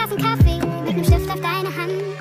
Tassen Kaffee mit nem Stift auf deine Hand.